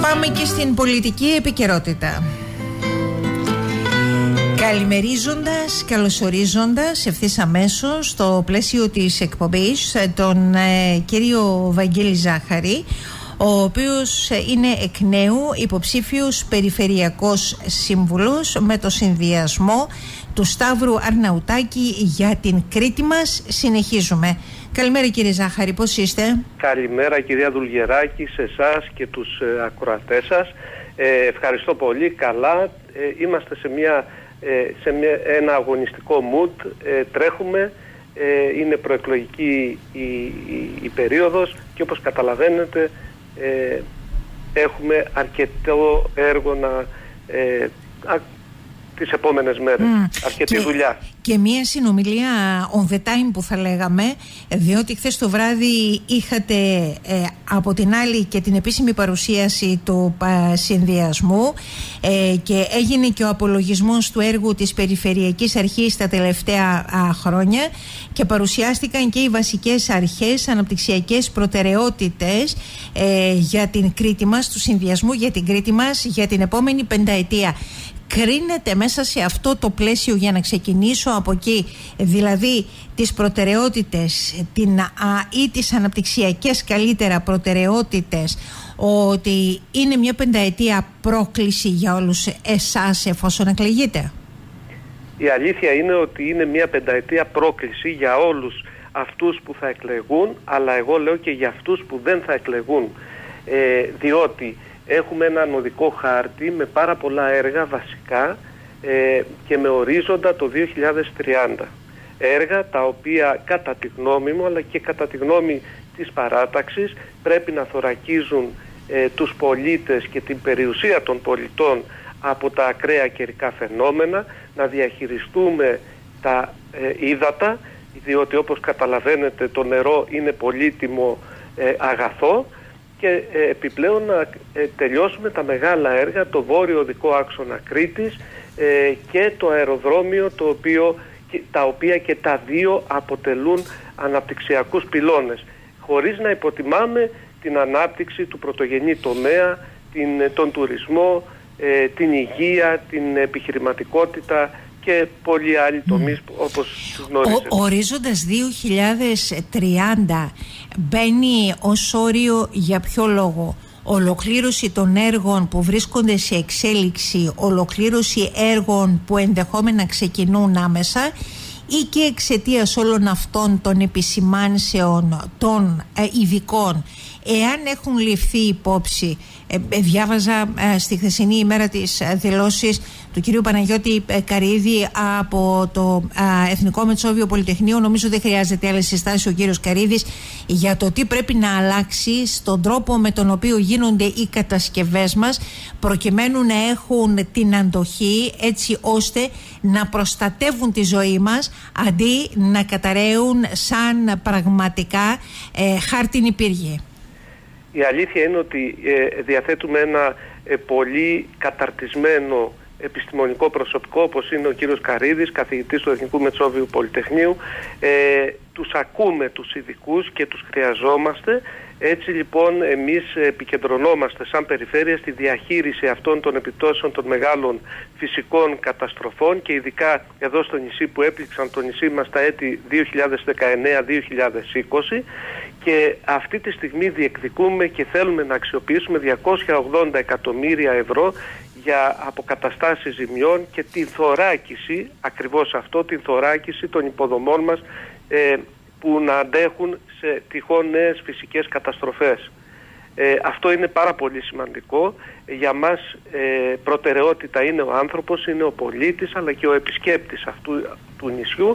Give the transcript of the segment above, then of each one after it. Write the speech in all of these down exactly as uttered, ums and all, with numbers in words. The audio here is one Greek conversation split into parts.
Πάμε και στην πολιτική επικαιρότητα. Καλημερίζοντας, καλωσορίζοντας ευθύς αμέσως στο πλαίσιο της εκπομπής τον ε, κύριο Βαγγέλη Ζάχαρη, ο οποίος είναι εκ νέου υποψήφιος περιφερειακός σύμβουλος με το συνδυασμό του Σταύρου Αρναουτάκη για την Κρήτη μας. Συνεχίζουμε. Καλημέρα κύριε Ζάχαρη, πώς είστε? Καλημέρα κυρία Δουλγεράκη, σε εσάς και τους ε, ακροατές σας. Ε, ευχαριστώ πολύ, καλά. Ε, είμαστε σε, μια, ε, σε μια, ένα αγωνιστικό mood, ε, τρέχουμε, ε, είναι προεκλογική η, η, η περίοδος και όπως καταλαβαίνετε ε, έχουμε αρκετό έργο να... Ε, α, τις επόμενες μέρες, mm. αρκετή και, δουλειά. Και μια συνομιλία on the time που θα λέγαμε, διότι χθες το βράδυ είχατε ε, από την άλλη και την επίσημη παρουσίαση του ε, συνδυασμού ε, και έγινε και ο απολογισμός του έργου της Περιφερειακής Αρχής τα τελευταία α, χρόνια και παρουσιάστηκαν και οι βασικές αρχές, αναπτυξιακές προτεραιότητες ε, για την Κρήτη μας, του συνδυασμού για την Κρήτη μας για την επόμενη πενταετία. Κρίνεται μέσα σε αυτό το πλαίσιο, για να ξεκινήσω από εκεί, δηλαδή τις προτεραιότητες την, α, ή τις αναπτυξιακές καλύτερα προτεραιότητες, ότι είναι μια πενταετία πρόκληση για όλους εσάς εφόσον εκλεγείτε? Η αλήθεια είναι ότι είναι μια πενταετία πρόκληση για όλους αυτούς που θα εκλεγούν, αλλά εγώ λέω και για αυτούς που δεν θα εκλεγούν, ε, διότι έχουμε έναν οδικό χάρτη με πάρα πολλά έργα βασικά ε, και με ορίζοντα το δύο χιλιάδες τριάντα. Έργα τα οποία κατά τη γνώμη μου αλλά και κατά τη γνώμη της παράταξης πρέπει να θωρακίζουν ε, τους πολίτες και την περιουσία των πολιτών από τα ακραία καιρικά φαινόμενα, να διαχειριστούμε τα ε, ύδατα, διότι όπως καταλαβαίνετε το νερό είναι πολύτιμο ε, αγαθό, και ε, επιπλέον να ε, τελειώσουμε τα μεγάλα έργα, το βόρειο οδικό άξονα Κρήτης ε, και το αεροδρόμιο, το οποίο, και, τα οποία και τα δύο αποτελούν αναπτυξιακούς πυλώνες, χωρίς να υποτιμάμε την ανάπτυξη του πρωτογενή τομέα, την, τον τουρισμό, ε, την υγεία, την επιχειρηματικότητα και πολλοί άλλοι τομείς mm. όπως γνωρίζετε. Ο ορίζοντας δύο χιλιάδες τριάντα μπαίνει ως όριο για ποιο λόγο? Ολοκλήρωση των έργων που βρίσκονται σε εξέλιξη, ολοκλήρωση έργων που ενδεχόμενα ξεκινούν άμεσα, ή και εξαιτίας όλων αυτών των επισημάνσεων των ε, ειδικών, εάν έχουν ληφθεί υπόψη? Ε, ε, διάβαζα ε, στη χθεσινή ημέρα της ε, δηλώσεις του κυρίου Παναγιώτη ε, Καρύδη από το ε, Εθνικό Μετσόβιο Πολυτεχνείο. Νομίζω δεν χρειάζεται άλλη συστάση ο κύριος Καρύδης για το τι πρέπει να αλλάξει στον τρόπο με τον οποίο γίνονται οι κατασκευές μας, προκειμένου να έχουν την αντοχή έτσι ώστε να προστατεύουν τη ζωή μας αντί να καταραίουν σαν πραγματικά ε, χάρτινη πύργη. Η αλήθεια είναι ότι ε, διαθέτουμε ένα ε, πολύ καταρτισμένο επιστημονικό προσωπικό, όπως είναι ο κύριος Καρύδης, καθηγητής του Εθνικού Μετσόβιου Πολυτεχνείου. Ε, τους ακούμε τους ειδικούς και τους χρειαζόμαστε. Έτσι λοιπόν εμείς επικεντρωνόμαστε σαν περιφέρεια στη διαχείριση αυτών των επιπτώσεων των μεγάλων φυσικών καταστροφών και ειδικά εδώ στο νησί που έπληξαν το νησί μας τα έτη δύο χιλιάδες δεκαεννέα δύο χιλιάδες είκοσι, και αυτή τη στιγμή διεκδικούμε και θέλουμε να αξιοποιήσουμε διακόσια ογδόντα εκατομμύρια ευρώ για αποκαταστάσεις ζημιών και την θωράκιση, ακριβώς αυτό, την θωράκιση των υποδομών μας ε, που να αντέχουν σε τυχόν νέες φυσικές καταστροφές. Ε, αυτό είναι πάρα πολύ σημαντικό. Για μας ε, προτεραιότητα είναι ο άνθρωπος, είναι ο πολίτης αλλά και ο επισκέπτης αυτού του νησιού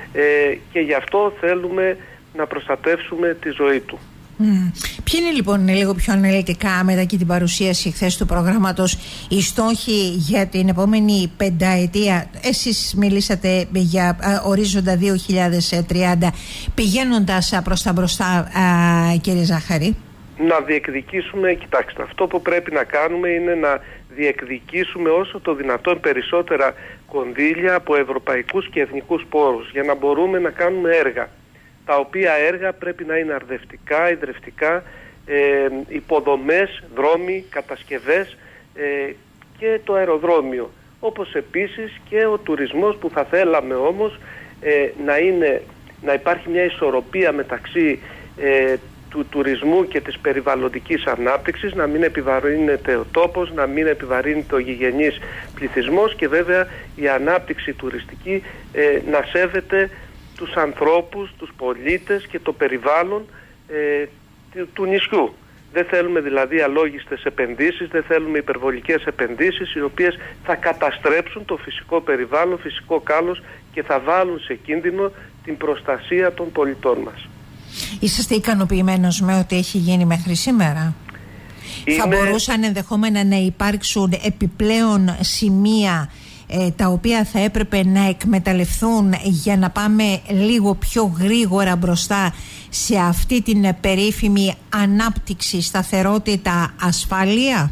ε, και γι' αυτό θέλουμε να προστατεύσουμε τη ζωή του. Mm. Ποιοι είναι λοιπόν λίγο πιο αναλυτικά μετά και την παρουσίαση χθες του προγράμματος οι στόχοι για την επόμενη πενταετία? Εσείς μιλήσατε για α, ορίζοντα δύο χιλιάδες τριάντα, πηγαίνοντας α, προς τα μπροστά, α, κύριε Ζάχαρη. Να διεκδικήσουμε, κοιτάξτε, αυτό που πρέπει να κάνουμε είναι να διεκδικήσουμε όσο το δυνατόν περισσότερα κονδύλια από ευρωπαϊκούς και εθνικούς πόρους για να μπορούμε να κάνουμε έργα, τα οποία έργα πρέπει να είναι αρδευτικά, ιδρευτικά ε, υποδομές, δρόμοι, κατασκευές ε, και το αεροδρόμιο. Όπως επίσης και ο τουρισμός, που θα θέλαμε όμως ε, να, είναι, να υπάρχει μια ισορροπία μεταξύ ε, του τουρισμού και της περιβαλλοντικής ανάπτυξης, να μην επιβαρύνεται ο τόπος, να μην επιβαρύνεται ο γηγενής πληθυσμός και βέβαια η ανάπτυξη τουριστική ε, να σέβεται τους ανθρώπους, τους πολίτες και το περιβάλλον ε, του, του νησιού. Δεν θέλουμε δηλαδή αλόγιστες επενδύσεις, δεν θέλουμε υπερβολικές επενδύσεις οι οποίες θα καταστρέψουν το φυσικό περιβάλλον, φυσικό κάλος και θα βάλουν σε κίνδυνο την προστασία των πολιτών μας. Είσαστε ικανοποιημένος με ό,τι έχει γίνει μέχρι σήμερα? Είμαι... Θα μπορούσαν ενδεχόμενα να υπάρξουν επιπλέον σημεία ε, τα οποία θα έπρεπε να εκμεταλλευτούν για να πάμε λίγο πιο γρήγορα μπροστά σε αυτή την περίφημη ανάπτυξη, σταθερότητα, ασφάλεια?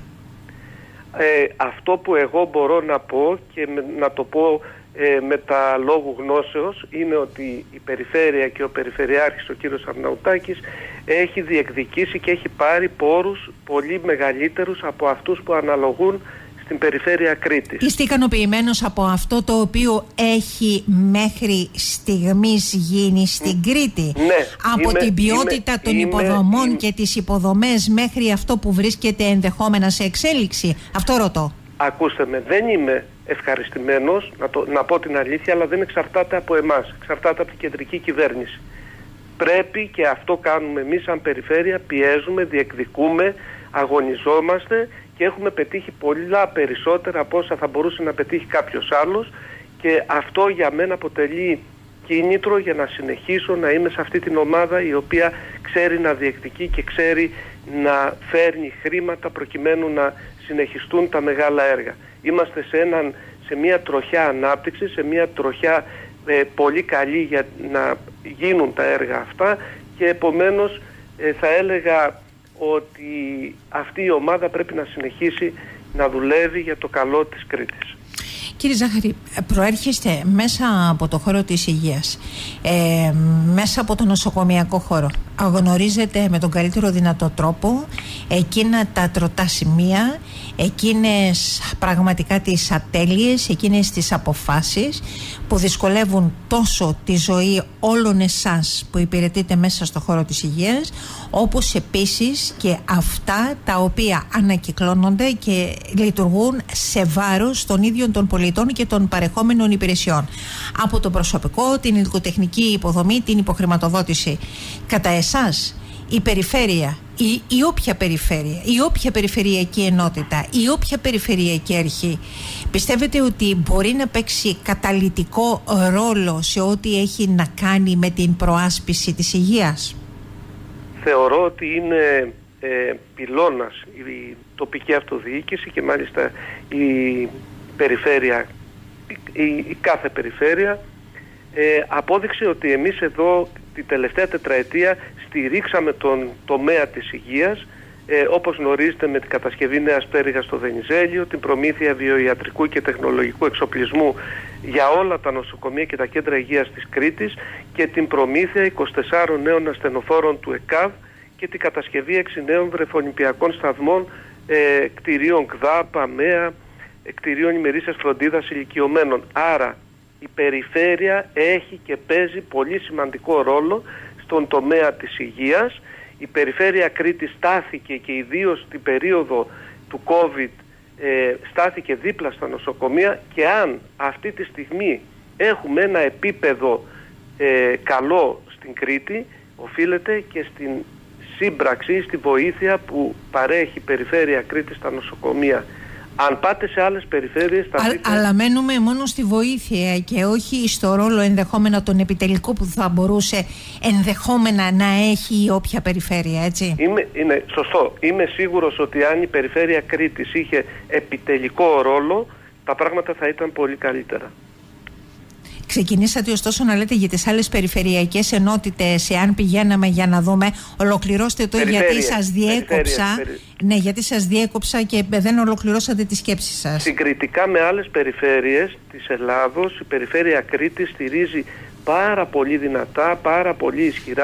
Ε, αυτό που εγώ μπορώ να πω και με, να το πω ε, με τα λόγου γνώσεως είναι ότι η Περιφέρεια και ο Περιφερειάρχης ο κύριος Αρναουτάκης έχει διεκδικήσει και έχει πάρει πόρους πολύ μεγαλύτερους από αυτούς που αναλογούν στην Περιφέρεια Κρήτης. Είστε ικανοποιημένος από αυτό το οποίο έχει μέχρι στιγμής γίνει στην Κρήτη? Ναι. Από είμαι, την ποιότητα είμαι, των είμαι, υποδομών είμαι, και τις υποδομές μέχρι αυτό που βρίσκεται ενδεχόμενα σε εξέλιξη? Αυτό ρωτώ. Ακούστε με, δεν είμαι ευχαριστημένος, να, το, να πω την αλήθεια, αλλά δεν εξαρτάται από εμάς, εξαρτάται από την κεντρική κυβέρνηση. Πρέπει, και αυτό κάνουμε εμείς σαν Περιφέρεια, πιέζουμε, διεκδικούμε, αγωνιζόμαστε και έχουμε πετύχει πολλά περισσότερα από όσα θα μπορούσε να πετύχει κάποιος άλλος, και αυτό για μένα αποτελεί κίνητρο για να συνεχίσω να είμαι σε αυτή την ομάδα η οποία ξέρει να διεκδικεί και ξέρει να φέρνει χρήματα προκειμένου να συνεχιστούν τα μεγάλα έργα. Είμαστε σε, έναν, σε μια τροχιά ανάπτυξη, σε μια τροχιά ε, πολύ καλή για να γίνουν τα έργα αυτά, και επομένως ε, θα έλεγα ότι αυτή η ομάδα πρέπει να συνεχίσει να δουλεύει για το καλό της Κρήτης. Κύριε Ζάχαρη, προέρχεστε μέσα από το χώρο της υγείας, ε, μέσα από το νοσοκομιακό χώρο. Γνωρίζετε με τον καλύτερο δυνατό τρόπο εκείνα τα τροτά σημεία, εκείνες πραγματικά τις ατέλειες, εκείνες τις αποφάσεις που δυσκολεύουν τόσο τη ζωή όλων εσάς που υπηρετείτε μέσα στο χώρο της υγείας, όπως επίσης και αυτά τα οποία ανακυκλώνονται και λειτουργούν σε βάρος των ίδιων των πολιτών και των παρεχόμενων υπηρεσιών. Από το προσωπικό, την υλικοτεχνική υποδομή, την υποχρηματοδότηση. Κατά εσάς, η περιφέρεια, η, η όποια περιφέρεια, η όποια περιφερειακή ενότητα, η όποια περιφερειακή αρχή, πιστεύετε ότι μπορεί να παίξει καταλυτικό ρόλο σε ό,τι έχει να κάνει με την προάσπιση της υγείας? Θεωρώ ότι είναι ε, πυλώνας η τοπική αυτοδιοίκηση και μάλιστα η περιφέρεια, η, η κάθε περιφέρεια ε, απόδειξε ότι εμείς εδώ τη τελευταία τετραετία στηρίξαμε τον τομέα της υγείας, ε, όπως γνωρίζετε, με την κατασκευή νέας πτέρυγας στο Βενιζέλιο, την προμήθεια βιοιατρικού και τεχνολογικού εξοπλισμού για όλα τα νοσοκομεία και τα κέντρα υγείας της Κρήτης και την προμήθεια είκοσι τεσσάρων νέων ασθενοφόρων του ΕΚΑΒ και την κατασκευή έξι νέων βρεφονιπιακών σταθμών, ε, κτηρίων ΚΔΑΠ, ΑΜΕΑ, κτηρίων ημερήσιας φροντίδας ηλικιωμένων. Άρα η περιφέρεια έχει και παίζει πολύ σημαντικό ρόλο στον τομέα της υγείας. Η περιφέρεια Κρήτης στάθηκε, και ιδίως την περίοδο του COVID ε, στάθηκε δίπλα στα νοσοκομεία, και αν αυτή τη στιγμή έχουμε ένα επίπεδο ε, καλό στην Κρήτη, οφείλεται και στην σύμπραξη, στη βοήθεια που παρέχει η περιφέρεια Κρήτης στα νοσοκομεία. Αν πάτε σε άλλες περιφέρειες... Θα δείτε... Αλλά μένουμε μόνο στη βοήθεια και όχι στο ρόλο ενδεχόμενα τον επιτελικό που θα μπορούσε ενδεχόμενα να έχει η όποια περιφέρεια, έτσι. Είμαι, είναι σωστό. Είμαι σίγουρος ότι αν η περιφέρεια Κρήτης είχε επιτελικό ρόλο, τα πράγματα θα ήταν πολύ καλύτερα. Ξεκινήσατε ωστόσο να λέτε για τις άλλες περιφερειακές ενότητες, εάν πηγαίναμε για να δούμε. Ολοκληρώστε το, γιατί σας διέκοψα. Ναι, γιατί σας διέκοψα και δεν ολοκληρώσατε τη σκέψη σας. Συγκριτικά με άλλες περιφέρειες της Ελλάδος, η περιφέρεια Κρήτης στηρίζει πάρα πολύ δυνατά, πάρα πολύ ισχυρά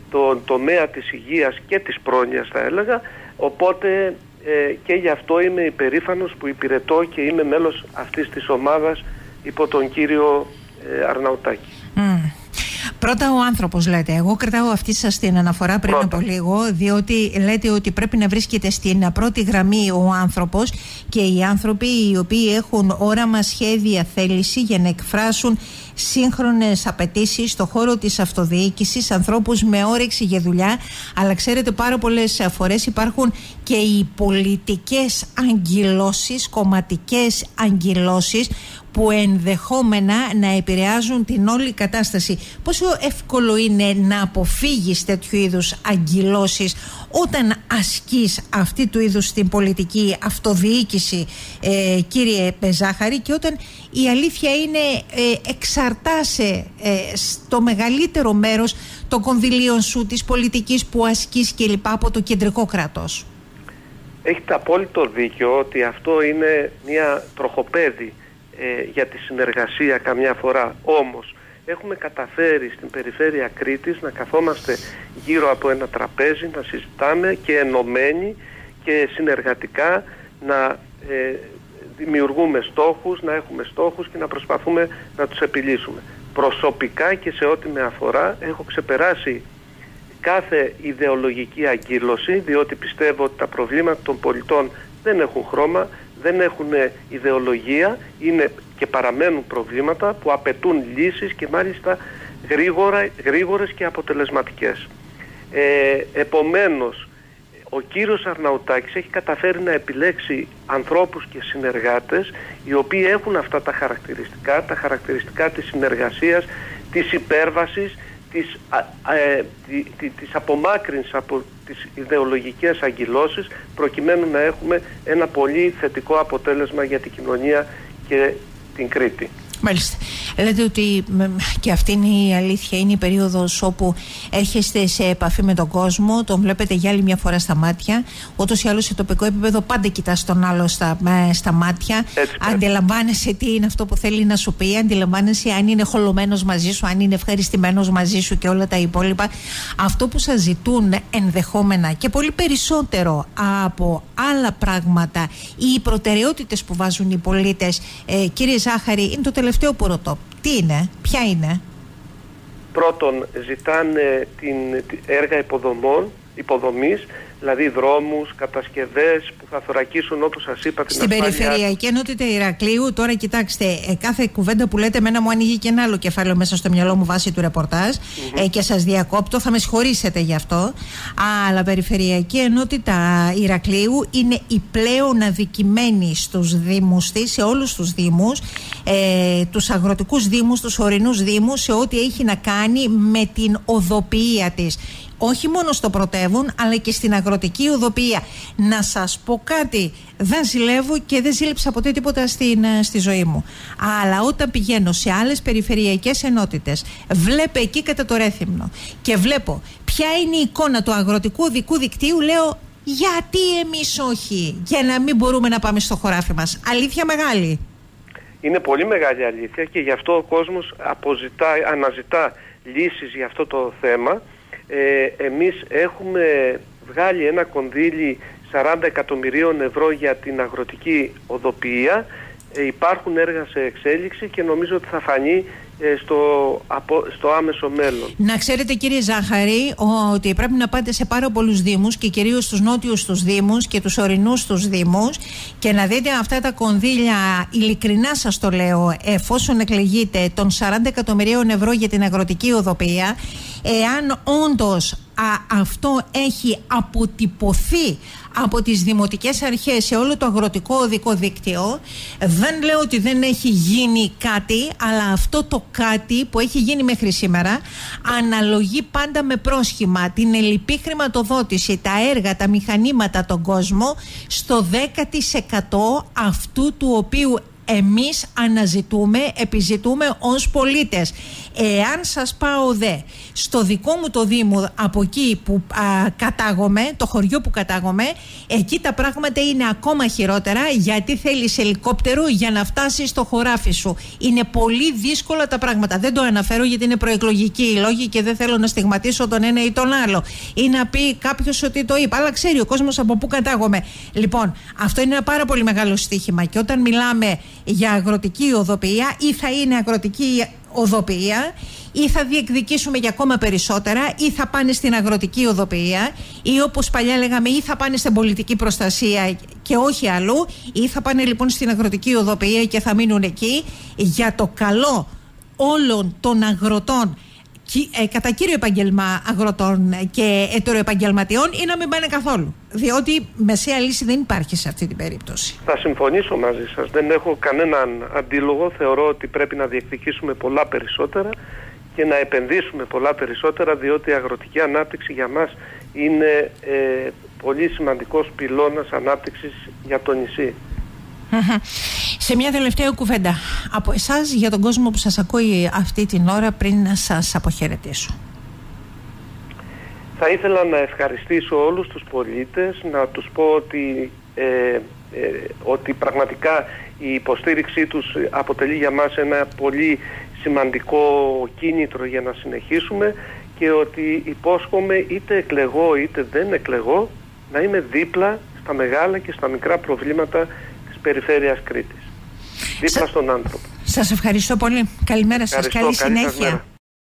τον τομέα της υγείας και της πρόνοιας, θα έλεγα, οπότε ε, και γι' αυτό είμαι υπερήφανος που υπηρετώ και είμαι μέλος αυτής της ομάδας υπό τον κύριο ε, Αρναουτάκη. Mm. Πρώτα ο άνθρωπος, λέτε. Εγώ κρατάω αυτή σας την αναφορά πριν Πρώτα. από λίγο, διότι λέτε ότι πρέπει να βρίσκεται στην πρώτη γραμμή ο άνθρωπος και οι άνθρωποι οι οποίοι έχουν όραμα, σχέδια, θέληση για να εκφράσουν σύγχρονες απαιτήσεις στον χώρο της αυτοδιοίκησης, ανθρώπους με όρεξη για δουλειά. Αλλά ξέρετε, πάρα πολλές φορές υπάρχουν και οι πολιτικές αγκυλώσεις, κομματικές αγκυλώσεις, που ενδεχόμενα να επηρεάζουν την όλη κατάσταση. Πόσο εύκολο είναι να αποφύγεις τέτοιου είδους αγκυλώσεις όταν ασκείς αυτή του είδους την πολιτική αυτοδιοίκηση, ε, κύριε Ζάχαρη, και όταν η αλήθεια είναι ε, εξαρτάσαι ε, στο μεγαλύτερο μέρος των κονδυλίων σου, της πολιτικής που ασκείς κλπ. Από το κεντρικό κράτος? Έχετε απόλυτο δίκιο ότι αυτό είναι μια τροχοπέδη για τη συνεργασία καμιά φορά. Όμως έχουμε καταφέρει στην περιφέρεια Κρήτης να καθόμαστε γύρω από ένα τραπέζι, να συζητάμε και ενωμένοι και συνεργατικά να ε, δημιουργούμε στόχους, να έχουμε στόχους και να προσπαθούμε να τους επιλύσουμε. Προσωπικά και σε ό,τι με αφορά έχω ξεπεράσει κάθε ιδεολογική αγκύλωση, διότι πιστεύω ότι τα προβλήματα των πολιτών δεν έχουν χρώμα, δεν έχουν ιδεολογία, είναι και παραμένουν προβλήματα που απαιτούν λύσεις και μάλιστα γρήγορα, γρήγορες και αποτελεσματικές. Ε, επομένως, ο κύριος Αρναουτάκης έχει καταφέρει να επιλέξει ανθρώπους και συνεργάτες οι οποίοι έχουν αυτά τα χαρακτηριστικά, τα χαρακτηριστικά της συνεργασίας, της υπέρβασης, της, α, ε, τη, τη, της απομάκρυνσης από τις ιδεολογικές αγκυλώσεις, προκειμένου να έχουμε ένα πολύ θετικό αποτέλεσμα για την κοινωνία και την Κρήτη. Μάλιστα. Λέτε ότι και αυτή είναι η αλήθεια, είναι η περίοδος όπου έρχεστε σε επαφή με τον κόσμο, τον βλέπετε για άλλη μια φορά στα μάτια. Ούτως ή άλλως σε τοπικό επίπεδο πάντα κοιτάς τον άλλο στα, στα μάτια. Έτσι, αντιλαμβάνεσαι τι είναι αυτό που θέλει να σου πει, αντιλαμβάνεσαι αν είναι χολωμένος μαζί σου, αν είναι ευχαριστημένος μαζί σου και όλα τα υπόλοιπα. Αυτό που σας ζητούν ενδεχόμενα και πολύ περισσότερο από άλλα πράγματα, οι προτεραιότητες που βάζουν οι πολίτες, ε, κύριε Ζάχαρη, είναι το τελευταίο που ρωτώ. Τι είναι, ποια είναι? Πρώτον, ζητάνε την, την έργα υποδομών, υποδομής, δηλαδή δρόμους, κατασκευές που θα θωρακίσουν, όπως σας είπα, την στην ασφάλεια. Περιφερειακή Ενότητα Ηρακλείου, τώρα κοιτάξτε, ε, κάθε κουβέντα που λέτε εμένα μου ανοίγει και ένα άλλο κεφάλαιο μέσα στο μυαλό μου βάσει του ρεπορτάζ, mm-hmm. ε, και σας διακόπτω, θα με συγχωρήσετε γι' αυτό, αλλά Περιφερειακή Ενότητα Ηρακλείου είναι η πλέον αδικημένη στους δήμους της, σε όλους τους δήμους, ε, τους αγροτικούς δήμους, τους ορεινούς δήμους, σε ό,τι έχει να κάνει με την οδοποιία της. Όχι μόνο στο πρωτεύον, αλλά και στην αγροτική οδοποιία. Να σας πω κάτι, δεν ζηλεύω και δεν ζήλεψα ποτέ τίποτα στην, στη ζωή μου. Αλλά όταν πηγαίνω σε άλλες περιφερειακές ενότητες, βλέπω εκεί κατά το Ρέθυμνο και βλέπω ποια είναι η εικόνα του αγροτικού οδικού δικτύου, λέω γιατί εμείς όχι, για να μην μπορούμε να πάμε στο χωράφι μας? Αλήθεια μεγάλη. Είναι πολύ μεγάλη αλήθεια και γι' αυτό ο κόσμος αποζητά, αναζητά λύσεις για αυτό το θέμα. Ε, εμείς έχουμε βγάλει ένα κονδύλι σαράντα εκατομμυρίων ευρώ για την αγροτική οδοποιία. Ε, υπάρχουν έργα σε εξέλιξη και νομίζω ότι θα φανεί ε, στο, απο, στο άμεσο μέλλον. Να ξέρετε, κύριε Ζάχαρη, ότι πρέπει να πάτε σε πάρα πολλούς δήμους και κυρίως στους νότιους τους δήμους και τους ορεινούς τους δήμους και να δείτε αυτά τα κονδύλια, ειλικρινά σας το λέω, εφόσον εκλεγείτε των σαράντα εκατομμυρίων ευρώ για την αγροτική οδοποιία, εάν όντως α, αυτό έχει αποτυπωθεί από τις δημοτικές αρχές σε όλο το αγροτικό οδικό δίκτυο, δεν λέω ότι δεν έχει γίνει κάτι, αλλά αυτό το κάτι που έχει γίνει μέχρι σήμερα αναλογεί πάντα με πρόσχημα την ελλειπή χρηματοδότηση, τα έργα, τα μηχανήματα, τον κόσμο στο δέκα τοις εκατό αυτού του οποίου εμείς αναζητούμε, επιζητούμε ως πολίτες. Εάν σας πάω δε στο δικό μου το Δήμο, από εκεί που α, κατάγομαι, το χωριό που κατάγομαι, εκεί τα πράγματα είναι ακόμα χειρότερα, γιατί θέλεις ελικόπτερο για να φτάσεις στο χωράφι σου. Είναι πολύ δύσκολα τα πράγματα. Δεν το αναφέρω γιατί είναι προεκλογικοί οι λόγοι και δεν θέλω να στιγματίσω τον ένα ή τον άλλο ή να πει κάποιος ότι το είπα, αλλά ξέρει ο κόσμος από πού κατάγομαι. Λοιπόν, αυτό είναι ένα πάρα πολύ μεγάλο στοίχημα, και όταν μιλάμε για αγροτική οδοποιία, ή θα είναι αγροτική οδοποιία, ή θα διεκδικήσουμε για ακόμα περισσότερα, ή θα πάνε στην αγροτική οδοποιία, ή όπως παλιά λέγαμε, ή θα πάνε στην πολιτική προστασία και όχι αλλού, ή θα πάνε λοιπόν στην αγροτική οδοποιία και θα μείνουν εκεί για το καλό όλων των αγροτών, ε, κατά κύριο επαγγελμά αγροτών και ετεροεπαγγελματιών, ή να μην πάνε καθόλου. Διότι μεσαία λύση δεν υπάρχει σε αυτή την περίπτωση. Θα συμφωνήσω μαζί σας. Δεν έχω κανέναν αντίλογο. Θεωρώ ότι πρέπει να διεκδικήσουμε πολλά περισσότερα και να επενδύσουμε πολλά περισσότερα, διότι η αγροτική ανάπτυξη για μας είναι ε, πολύ σημαντικός πυλώνας ανάπτυξης για το νησί. Σε μια τελευταία κουβέντα από εσάς για τον κόσμο που σας ακούει αυτή την ώρα, πριν να σας αποχαιρετήσω. Θα ήθελα να ευχαριστήσω όλους τους πολίτες, να τους πω ότι, ε, ε, ότι πραγματικά η υποστήριξή τους αποτελεί για μας ένα πολύ σημαντικό κίνητρο για να συνεχίσουμε, και ότι υπόσχομαι, είτε εκλεγώ είτε δεν εκλεγώ, να είμαι δίπλα στα μεγάλα και στα μικρά προβλήματα της περιφέρειας Κρήτης. Δίπλα Σα... στον άνθρωπο. Σας ευχαριστώ πολύ. Καλημέρα σας. Καλή συνέχεια.